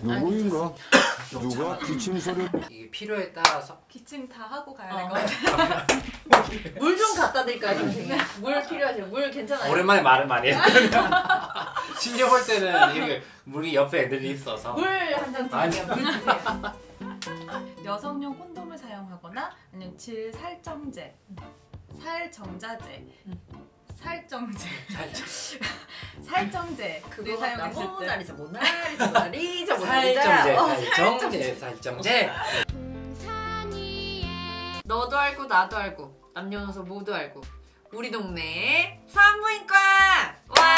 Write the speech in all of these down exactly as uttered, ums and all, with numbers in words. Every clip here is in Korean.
누구인가? 누가 기침 소리? 이게 필요에 따라서 기침 다 하고 가야 어. 될 것 같아요. 물 좀 갖다 드릴까요, 선생님? 물 필요하세요? 물 괜찮아요? 오랜만에 말을 많이 했거든요. 심지어 볼 때는 이게 물이 옆에 애들이 있어서 물 한 잔 드릴게요. 물 주세요. 여성용 콘돔을 사용하거나 아니면 질 살정제, 살정자제, 살정제, 살짝 살정제를 그거 사용했을 나무 때 날이자 모나리자 모나리자 살정제, 어, 살정제, 살정제. 너도 알고 나도 알고 남녀노소 모두 알고 우리 동네 산부인과 와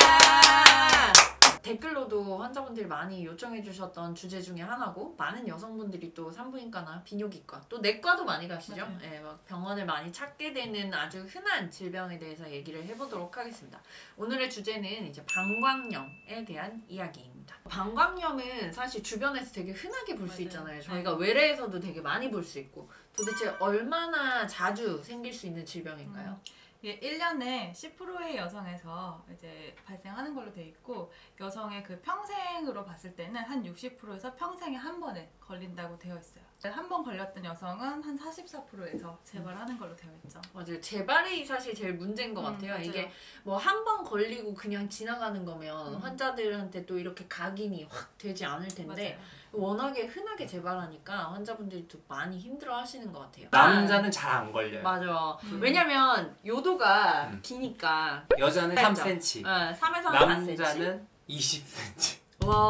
댓글로도 환자분들이 많이 요청해 주셨던 주제 중에 하나고 많은 여성분들이 또 산부인과나 비뇨기과 또 내과도 많이 가시죠. 네, 막 병원을 많이 찾게 되는 아주 흔한 질병에 대해서 얘기를 해보도록 하겠습니다. 오늘의 주제는 이제 방광염에 대한 이야기입니다. 방광염은 사실 주변에서 되게 흔하게 볼 수 있잖아요. 저희가 외래에서도 되게 많이 볼 수 있고 도대체 얼마나 자주 생길 수 있는 질병인가요? 음. 이게 일 년에 십 퍼센트의 여성에서 이제 발생하는 걸로 돼 있고 여성의 그 평생으로 봤을 때는 한 육십 퍼센트에서 평생에 한 번에 걸린다고 되어 있어요. 한 번 걸렸던 여성은 한 사십사 퍼센트에서 재발하는 걸로 되어 있죠. 맞아요. 재발이 사실 제일 문제인 것 음, 같아요. 맞아요. 이게 뭐 한 번 걸리고 그냥 지나가는 거면 음. 환자들한테 또 이렇게 각인이 확 되지 않을 텐데 맞아요. 워낙에 흔하게 재발하니까 환자분들이 또 많이 힘들어 하시는 것 같아요. 남자는 잘 안 걸려요. 맞아. 음. 왜냐면 요도가 음. 기니까 여자는 삼 센티미터, 어, 삼에서 사 센티미터. 남자는 이십 센티미터.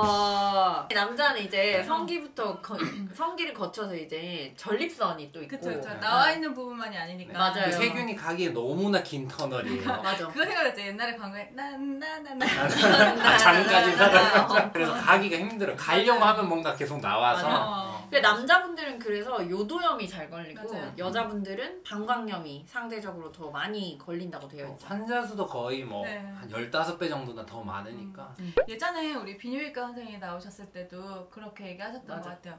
와 남자는 이제 성기부터 거, 성기를 거쳐서 이제 전립선이 또 있고 그쵸, 그쵸. 나와 있는 부분만이 아니니까. 맞아요. 그 세균이 가기에 너무나 긴 터널이에요. 맞아. 그거 생각했죠. 옛날에 광고에 난나나나 아, 장까지 살아. 그래서 가기가 힘들어. 가려고 맞아요. 하면 뭔가 계속 나와서. 맞아요. 근데 남자분들은 그래서 요도염이 잘 걸리고 맞아요. 여자분들은 방광염이 상대적으로 더 많이 걸린다고 되어 있죠. 환자 수도 거의 뭐 네. 한 열다섯 배 정도나 더 많으니까. 음. 예전에 우리 비뇨기과 선생님이 나오셨을 때도 그렇게 얘기하셨던 맞아. 것 같아요.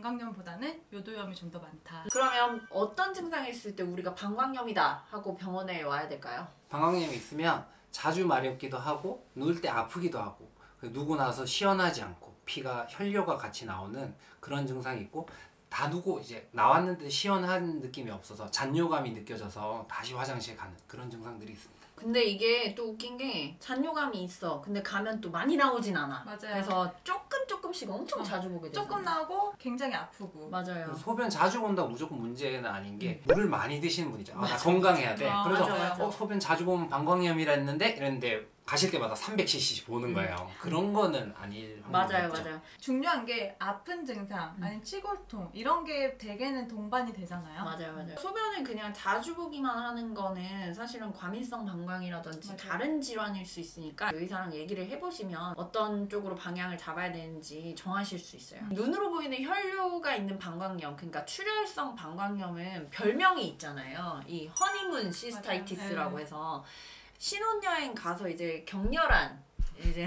방광염보다는 요도염이 좀 더 많다. 그러면 어떤 증상이 있을 때 우리가 방광염이다 하고 병원에 와야 될까요? 방광염이 있으면 자주 마렵기도 하고 누울 때 아프기도 하고 누고 나서 시원하지 않고 피가 혈뇨가 같이 나오는 그런 증상이 있고 다 누고 이제 나왔는데 시원한 느낌이 없어서 잔뇨감이 느껴져서 다시 화장실 가는 그런 증상들이 있습니다. 근데 이게 또 웃긴 게 잔뇨감이 있어. 근데 가면 또 많이 나오진 않아. 맞아요. 그래서 조금 조금씩 엄청 어, 자주 보게 되죠. 조금 나오고 굉장히 아프고. 맞아요. 소변 자주 본다고 무조건 문제는 아닌 게 물을 많이 드시는 분이죠. 아, 나 건강해야 돼. 아, 그래서 맞아, 맞아. 어, 소변 자주 보면 방광염이라 했는데 이랬는데 가실 때마다 삼백 씨씨 보는 거예요. 그런 거는 아닐 확률이 맞아요, 높죠. 맞아요. 중요한 게 아픈 증상, 음. 아니면 치골통 이런 게 대개는 동반이 되잖아요. 맞아요, 맞아요. 소변을 그냥 자주 보기만 하는 거는 사실은 과민성 방광이라든지 맞아요. 다른 질환일 수 있으니까 의사랑 얘기를 해보시면 어떤 쪽으로 방향을 잡아야 되는지 정하실 수 있어요. 눈으로 보이는 혈뇨가 있는 방광염, 그러니까 출혈성 방광염은 별명이 있잖아요. 이 허니문 시스타이티스라고 맞아요. 해서 신혼여행 가서 이제 격렬한 이제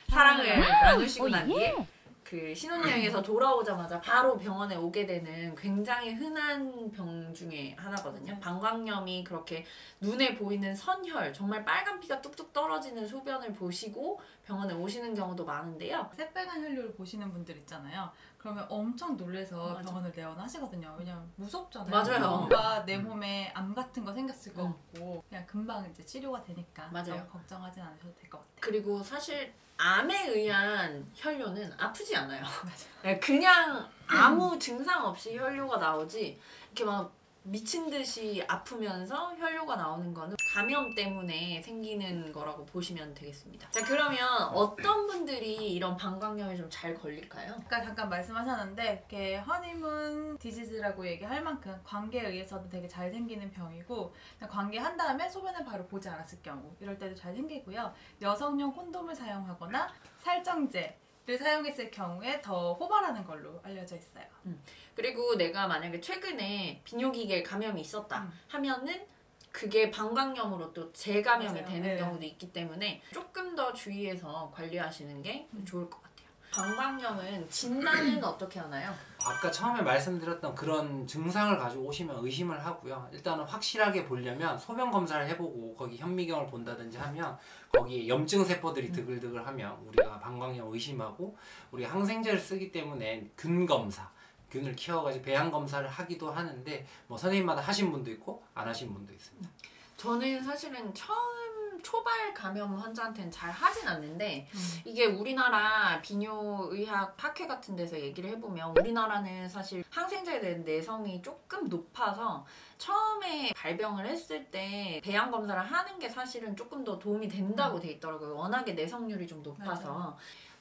사랑을 나누시고 난 뒤에 그 신혼여행에서 돌아오자마자 바로 병원에 오게 되는 굉장히 흔한 병 중에 하나거든요. 방광염이 그렇게 눈에 보이는 선혈, 정말 빨간 피가 뚝뚝 떨어지는 소변을 보시고 병원에 오시는 경우도 많은데요. 새빨간 혈뇨를 보시는 분들 있잖아요. 그러면 엄청 놀래서 맞아. 병원을 내원하시거든요. 왜냐면 무섭잖아요. 맞아요. 뭔가 내 몸에 암 같은 거 생겼을 것 음. 같고 그냥 금방 이제 치료가 되니까 맞아요. 너무 걱정하진 않으셔도 될 것 같아요. 그리고 사실 암에 의한 혈뇨는 아프지 않아요. 맞아요. 네, 그냥 아무 증상 없이 혈뇨가 나오지 이렇게 막 미친 듯이 아프면서 혈뇨가 나오는 거는 감염 때문에 생기는 거라고 보시면 되겠습니다. 자, 그러면 어떤 분들이 이런 방광염에 좀 잘 걸릴까요? 아까 잠깐 말씀하셨는데 이렇게 허니문 디지즈라고 얘기할 만큼 관계에 의해서도 되게 잘 생기는 병이고 관계한 다음에 소변을 바로 보지 않았을 경우 이럴 때도 잘 생기고요. 여성용 콘돔을 사용하거나 살정제 를 사용했을 경우에 더 호발하는 걸로 알려져 있어요. 음. 그리고 내가 만약에 최근에 비뇨기계 감염이 있었다 음. 하면은 그게 방광염으로 또 재감염이 맞아요. 되는 네. 경우도 있기 때문에 조금 더 주의해서 관리하시는 게 음. 좋을 것 같아요. 방광염은 진단은 어떻게 하나요? 아까 처음에 말씀드렸던 그런 증상을 가지고 오시면 의심을 하고요. 일단은 확실하게 보려면 소변 검사를 해보고 거기 현미경을 본다든지 하면 거기에 염증 세포들이 드글드글하면 우리가 방광염 의심하고, 우리 항생제를 쓰기 때문에 균 검사, 균을 키워가지고 배양 검사를 하기도 하는데 뭐 선생님마다 하신 분도 있고 안 하신 분도 있습니다. 저는 사실은 처음 초발 감염 환자한테는 잘 하진 않는데 음. 이게 우리나라 비뇨의학 학회 같은 데서 얘기를 해보면 우리나라는 사실 항생제에 대한 내성이 조금 높아서 처음에 발병을 했을 때 배양 검사를 하는 게 사실은 조금 더 도움이 된다고 돼 있더라고요. 워낙에 내성률이 좀 높아서. 맞아요.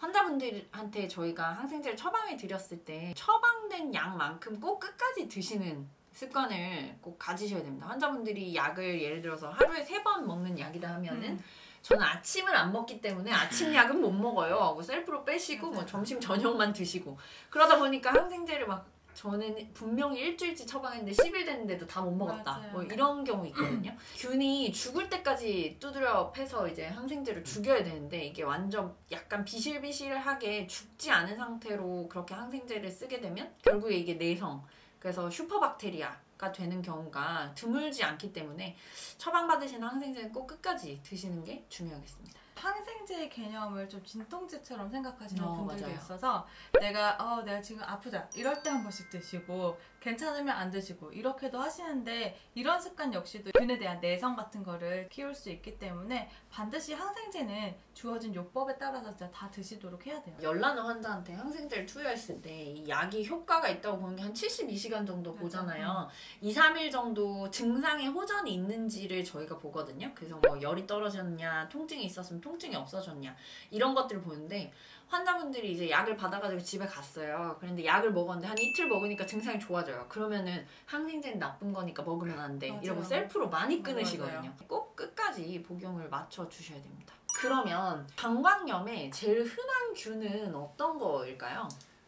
환자분들한테 저희가 항생제를 처방해 드렸을 때 처방된 양만큼 꼭 끝까지 드시는 습관을 꼭 가지셔야 됩니다. 환자분들이 약을 예를 들어서 하루에 세 번 먹는 약이다 하면은 음. 저는 아침을 안 먹기 때문에 아침 약은 못 먹어요 하고 셀프로 빼시고 뭐 점심 저녁만 드시고 그러다 보니까 항생제를 막 저는 분명히 일주일치 처방했는데 십 일 됐는데도 다 못 먹었다. 맞아요. 뭐 이런 경우 있거든요. 균이 죽을 때까지 두드려 패서 이제 항생제를 죽여야 되는데 이게 완전 약간 비실비실하게 죽지 않은 상태로 그렇게 항생제를 쓰게 되면 결국에 이게 내성, 그래서 슈퍼박테리아가 되는 경우가 드물지 않기 때문에 처방받으신 항생제는 꼭 끝까지 드시는 게 중요하겠습니다. 항생제의 개념을 좀 진통제처럼 생각하시는 어, 분들도 맞아요. 있어서 내가 어 내가 지금 아프다 이럴 때 한 번씩 드시고 괜찮으면 안 드시고 이렇게도 하시는데 이런 습관 역시도 균에 대한 내성 같은 거를 키울 수 있기 때문에 반드시 항생제는 주어진 요법에 따라서 진짜 다 드시도록 해야 돼요. 열나는 환자한테 항생제를 투여했을 때 이 약이 효과가 있다고 보는 게 한 칠십이 시간 정도 맞아. 보잖아요. 이, 삼 일 정도 증상에 호전이 있는지를 저희가 보거든요. 그래서 뭐 열이 떨어졌냐, 통증이 있었으면 통증이 없어졌냐 이런 것들을 보는데 환자분들이 이제 약을 받아가지고 집에 갔어요. 그런데 약을 먹었는데 한 이틀 먹으니까 증상이 좋아져요. 그러면은 항생제는 나쁜 거니까 먹으면 안 돼. 맞아요. 이러고 셀프로 많이 맞아요. 끊으시거든요. 꼭 끝까지 복용을 맞춰 주셔야 됩니다. 그러면 방광염의 제일 흔한 균은 어떤 거일까요?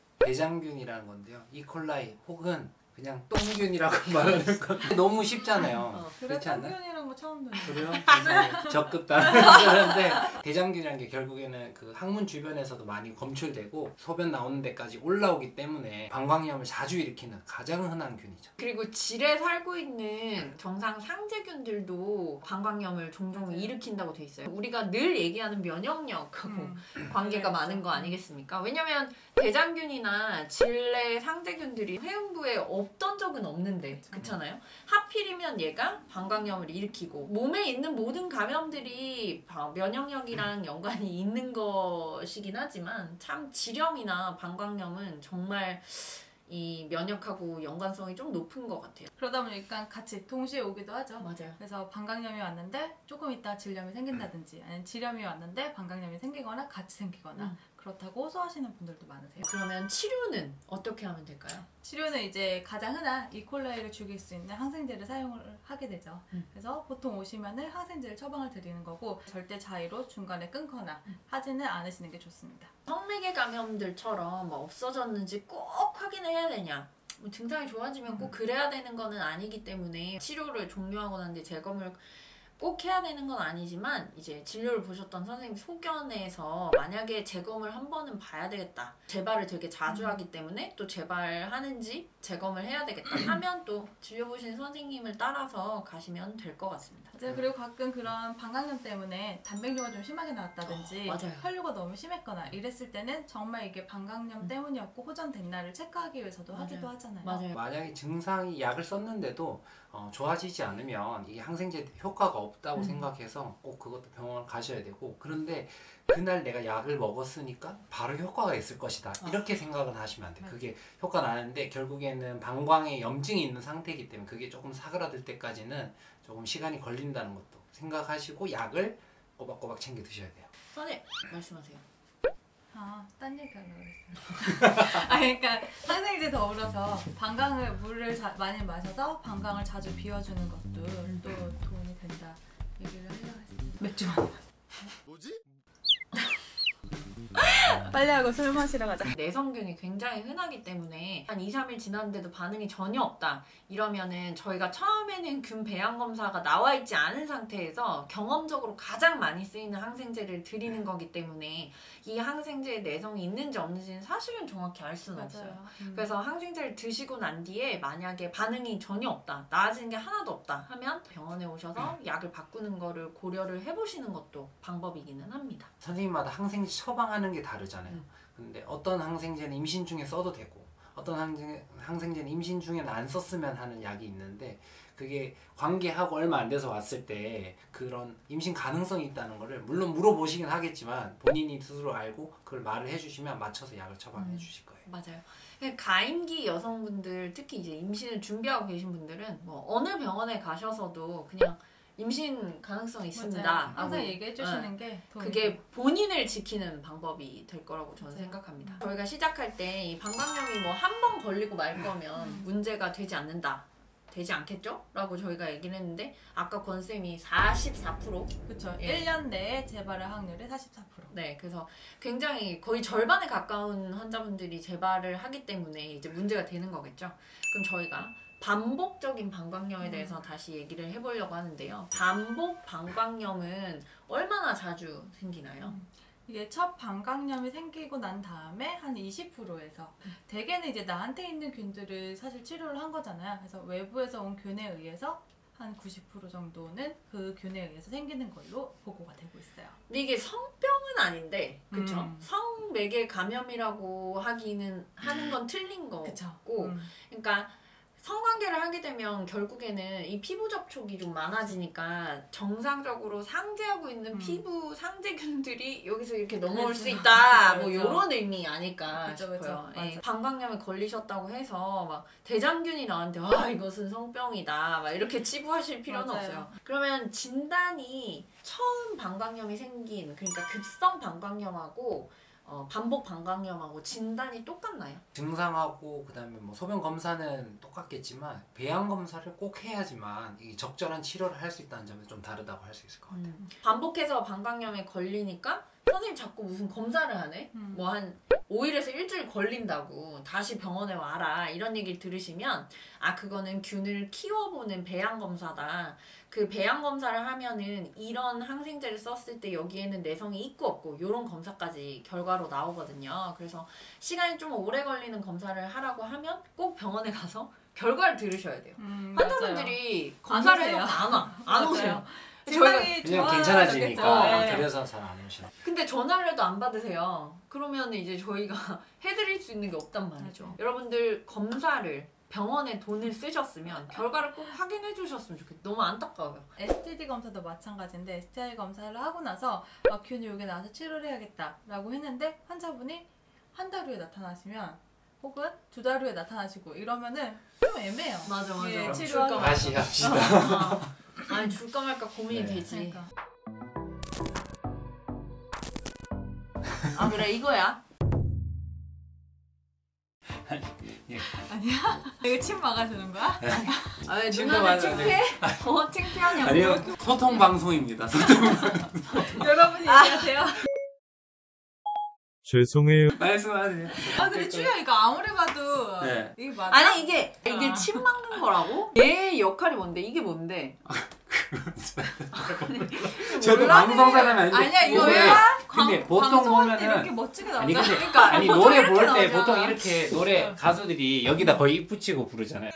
대장균이라는 건데요. 이콜라이 혹은 그냥 똥균이라고 말하는 건 너무 쉽잖아요. 어, 그래 그렇지 않나요? 똥균이란 거 처음 듣는. 그래요? 그래서 적급 단어를 대장균이라는 게 결국에는 그 항문 주변에서도 많이 검출되고 소변 나오는 데까지 올라오기 때문에 방광염을 자주 일으키는 가장 흔한 균이죠. 그리고 질에 살고 있는 정상 상재균들도 방광염을 종종 맞아요. 일으킨다고 돼 있어요. 우리가 늘 얘기하는 면역력하고 음. 관계가 네, 많은 맞죠. 거 아니겠습니까? 왜냐면 대장균이나 질내 상재균들이 회음부에 없던 적은 없는데 그렇잖아요. 하필이면 얘가 방광염을 일으키고 몸에 있는 모든 감염들이 면역력이랑 연관이 있는 것이긴 하지만 참 질염이나 방광염은 정말 이 면역하고 연관성이 좀 높은 것 같아요. 그러다 보니까 같이 동시에 오기도 하죠. 맞아요. 그래서 방광염이 왔는데 조금 있다 질염이 생긴다든지 아니면 질염이 왔는데 방광염이 생기거나 같이 생기거나 음. 그렇다고 호소하시는 분들도 많으세요. 그러면 치료는 어떻게 하면 될까요? 치료는 이제 가장 흔한 이콜라이를 죽일 수 있는 항생제를 사용을 하게 되죠. 음. 그래서 보통 오시면은 항생제를 처방을 드리는 거고 절대 자의로 중간에 끊거나 음. 하지는 않으시는 게 좋습니다. 성매개 감염들처럼 뭐 없어졌는지 꼭 확인해야 되냐? 뭐 증상이 좋아지면 꼭 그래야 되는 거는 아니기 때문에 치료를 종료하고 난 뒤 재검을 꼭 해야 되는 건 아니지만 이제 진료를 보셨던 선생님 소견에서 만약에 재검을 한 번은 봐야 되겠다. 재발을 되게 자주 하기 때문에 또 재발하는지 재검을 해야 되겠다 하면 또 진료 보신 선생님을 따라서 가시면 될 것 같습니다. 맞아요. 그리고 가끔 그런 방광염 때문에 단백뇨가 좀 심하게 나왔다든지 어, 맞아요. 혈류가 너무 심했거나 이랬을 때는 정말 이게 방광염 음. 때문이었고 호전됐나를 체크하기 위해서도 맞아요. 하기도 하잖아요. 맞아요. 만약에 증상이 약을 썼는데도 어, 좋아지지 않으면 이게 항생제 효과가 없다고 음. 생각해서 꼭 그것도 병원을 가셔야 되고, 그런데 그날 내가 약을 먹었으니까 바로 효과가 있을 것이다 이렇게 생각은 하시면 안 돼요. 그게 효과는 나는데 결국에는 방광에 염증이 있는 상태이기 때문에 그게 조금 사그라들 때까지는 조금 시간이 걸린다는 것도 생각하시고 약을 꼬박꼬박 챙겨 드셔야 돼요. 선생님 말씀하세요. 아, 딴 얘기하려고 그랬어요. 아, 그러니까 항생제 더불어서 방광을 물을 자, 많이 마셔서 방광을 자주 비워주는 것도 또 도움이 된다 얘기를 하려고 했어요. 맥주 많이 마셔. 뭐지? 빨리 하고 술 마시러 가자. 내성균이 굉장히 흔하기 때문에 한 이, 삼 일 지났는데도 반응이 전혀 없다 이러면은 저희가 처음에는 균 배양 검사가 나와 있지 않은 상태에서 경험적으로 가장 많이 쓰이는 항생제를 드리는 거기 때문에 이 항생제에 내성이 있는지 없는지는 사실은 정확히 알 수는 없어요. 음. 그래서 항생제를 드시고 난 뒤에 만약에 반응이 전혀 없다, 나아지는 게 하나도 없다 하면 병원에 오셔서 약을 바꾸는 거를 고려를 해보시는 것도 방법이기는 합니다. 선생님마다 항생제 처방하는 게 다르잖아요. 음. 근데 어떤 항생제는 임신 중에 써도 되고 어떤 항생, 항생제는 임신 중에는 안 썼으면 하는 약이 있는데 그게 관계하고 얼마 안 돼서 왔을 때 그런 임신 가능성이 있다는 거를 물론 물어보시긴 하겠지만 본인이 스스로 알고 그걸 말을 해주시면 맞춰서 약을 처방해 음. 주실 거예요. 맞아요. 가임기 여성분들, 특히 이제 임신을 준비하고 계신 분들은 뭐 어느 병원에 가셔서도 그냥 임신 가능성 있습니다. 맞아요. 항상 하고, 얘기해 주시는 네. 게 도움이 그게 돼요. 본인을 지키는 방법이 될 거라고 저는 맞아요. 생각합니다. 저희가 시작할 때 이 방광염이 뭐 한 번 걸리고 말 거면 문제가 되지 않는다. 되지 않겠죠? 라고 저희가 얘기를 했는데 아까 권쌤이 사십사 퍼센트 그쵸. 예. 일 년 내에 재발의 확률이 사십사 퍼센트. 네, 그래서 굉장히 거의 절반에 가까운 환자분들이 재발을 하기 때문에 이제 문제가 되는 거겠죠. 그럼 저희가 반복적인 방광염에 음. 대해서 다시 얘기를 해보려고 하는데요. 반복 방광염은 얼마나 자주 생기나요? 음. 이게 첫 방광염이 생기고 난 다음에 한 이십 퍼센트에서 대개는 이제 나한테 있는 균들을 사실 치료를 한 거잖아요. 그래서 외부에서 온 균에 의해서 한 구십 퍼센트 정도는 그 균에 의해서 생기는 걸로 보고가 되고 있어요. 근데 이게 성병은 아닌데, 그쵸? 음. 성매개 감염이라고 하기는 하는 건 틀린 거고, 그쵸. 그러니까 성관계를 하게 되면 결국에는 이 피부 접촉이 좀 많아지니까 정상적으로 상재하고 있는 음. 피부 상재균들이 여기서 이렇게 넘어올 수 그렇죠. 있다. 그렇죠, 뭐 그렇죠. 이런 의미 아닐까 그렇죠, 싶어요. 그렇죠. 예. 맞아. 방광염에 걸리셨다고 해서 막 대장균이 나한테 아 이것은 성병이다. 막 이렇게 치부하실 필요는 맞아요. 없어요. 그러면 진단이 처음 방광염이 생긴 그러니까 급성 방광염하고 어, 반복 방광염하고 진단이 똑같나요? 증상하고 그다음에 뭐 소변 검사는 똑같겠지만 배양 검사를 꼭 해야지만 이 적절한 치료를 할 수 있다는 점에서 좀 다르다고 할 수 있을 것 같아요. 음. 반복해서 방광염에 걸리니까 선생님 자꾸 무슨 검사를 하네? 음. 뭐 한 오 일에서 일주일 걸린다고 다시 병원에 와라 이런 얘기를 들으시면 아 그거는 균을 키워보는 배양 검사다. 그 배양 검사를 하면은 이런 항생제를 썼을 때 여기에는 내성이 있고 없고 이런 검사까지 결과로 나오거든요. 그래서 시간이 좀 오래 걸리는 검사를 하라고 하면 꼭 병원에 가서 결과를 들으셔야 돼요. 음, 환자분들이 검사를 오세요. 해놓고 안 와. 안 맞아요. 오세요. 증상이 그냥 좋아졌겠죠. 괜찮아지니까 네. 그래서 잘 안 오시나. 근데 전화를 해도 안 받으세요. 그러면 이제 저희가 해드릴 수 있는 게 없단 말이죠. 맞아요. 여러분들 검사를 병원에 돈을 쓰셨으면 결과를 꼭 확인해 주셨으면 좋겠어요. 너무 안타까워요. 에스티디 검사도 마찬가지인데 에스티아이 검사를 하고 나서 아, 균이 여기 나와서 치료를 해야겠다라고 했는데 환자분이 한 달 후에 나타나시면 혹은 두 달 후에 나타나시고 이러면은 좀 애매해요. 맞아 맞아. 예, 그럼 치료하기 줄까 다시 합시다. 말까. 아니 줄까 말까 고민이 네. 되지. 그러니까. 아 그래 이거야. 아니야? 이거 침 막아주는 거야? 아 왜 친구 누나는 맞아. 창피해? 어 창피하냐고. 아니요 소통 방송입니다. 소통 여러분이 얘기하세요. 죄송해요. 말씀하세요. 아 근데 주야 이거 아무리 봐도 네. 이게 맞아? 아니 이게 이게 아. 침 막는 거라고? 얘 역할이 뭔데? 이게 뭔데? 저도 방송 사람이 아닌데. 아니야 이거 근데- 왜? 근데 보통 방송할 때 보면은- 이렇게 멋지게 나오잖아. 아니 근데 그러니까 아니 보통 노래 이렇게 부를 때 나오잖아. 보통 이렇게 노래 가수들이 여기다 거의 입 붙이고 부르잖아요.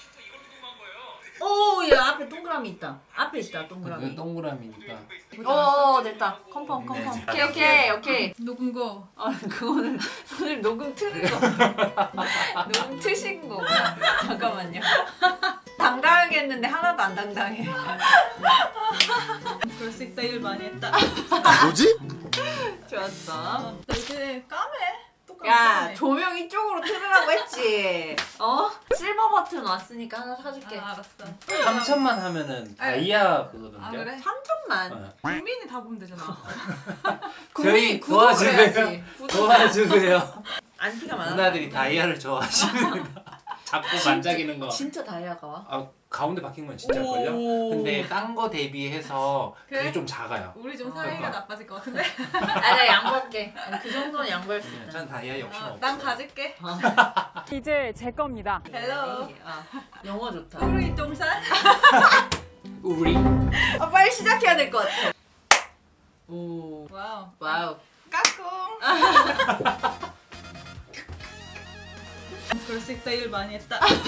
오, 야 앞에 동그라미 있다. 앞에 있다 그 동그라미. 동그라미니까. 어, 됐다. 컴펌 컴펌. 네. 오케이 오케이 오케이. 녹은 거. 아 그거는 선생님 녹음 트는 거. 녹음 트신 거구나. 잠깐만요. 당당하게 했는데 하나도 안 당당해. 그럴 수 있다 일 많이 했다. 뭐지? 좋았어. 나 이렇게 까매. 똑같이 야 까매. 조명 이쪽으로 틀으라고 했지. 어? 실버 버튼 왔으니까 하나 사줄게. 아 알았어. 삼천만 하면은 다이아 그거던데. 아 그래? 삼천만. 어. 국민이 다 보면 되잖아. 저희 구독을 도와주세요. 해야지. 구독. 도와주세요. 안티가 많아. 누나들이 다이아를 좋아하십니다. 자꾸 반짝이는 거. 진짜 다이아가 와? 아 가운데 박힌 건 진짜일걸요? 오. 근데 딴 거 대비해서 그게 그래? 좀 작아요. 우리 좀 어, 사이가 그러니까. 나빠질 것 같은데? 아, 나 양보할게. 그 정도는 양보할 수 있다. 전 다이아 욕심 어, 없어요. 난 가질게. 이제 제 겁니다. 헬로. 아, 영어 좋다. 우리 동산. 우리 아, 빨리 시작해야 될 것 같아. 오, 와우. 와우. 까꿍. 벌써 일 많이 했다.